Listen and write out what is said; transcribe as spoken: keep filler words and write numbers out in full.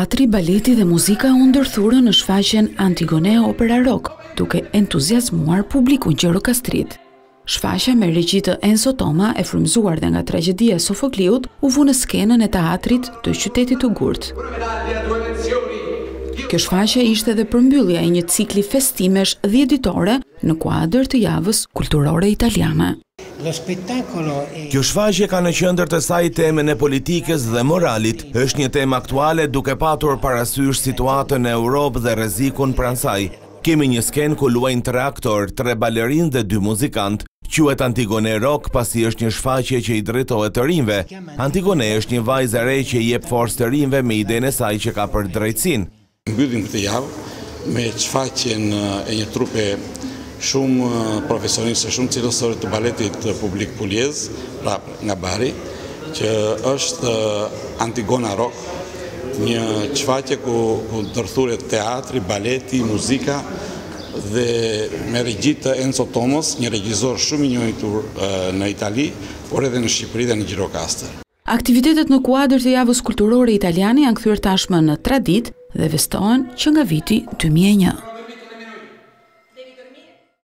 Teatri, baleti dhe muzika u ndërthurën në shfaqjen Antigone Opera Rock, duke entuziazmuar publikun gjirokastrit. Shfaqja me regji të Enzo Toma, e frymëzuar dhe nga tragjedia e Sofokliut, u vu në skenën e teatrit të qytetit të Gurt. Kjo shfaqje ishte edhe përmbyllja e një cikli festimesh dhjetëditore në kuadër të javës kulturore italiane. Kjo shfaqje ka në qendër të saj temën e politikës dhe moralit, është një temë aktuale duke patur parasysh situatën e Europë dhe rrezikun pranë saj. Kemi një skenë ku luajnë tre aktor, tre balerinë dhe dy muzikant. Quhet Antigone Rock pasi është një shfaqje që i drejtohet të rinjve. Antigone është një vajzë e re që i jep forcë të rinjve me idenë e saj që ka për drejtësinë. Mbyllim këtë javë me shfaqjen e një trupe shumë profesionistë, shumë cilësore të baletit publik puliez, pra nga Bari, që është Antigone Rock, një shfaqje ku, ku ndërthuret teatri, baleti, muzika dhe me regji të Enzo Tomos, një regjisor shumë i njohur në Itali, por edhe në Shqipëri dhe në Gjirokastër. Aktivitetet në kuadër të javës kulturore italiane janë kthyer tashmë në traditë dhe festohen që nga viti dy mijë e një.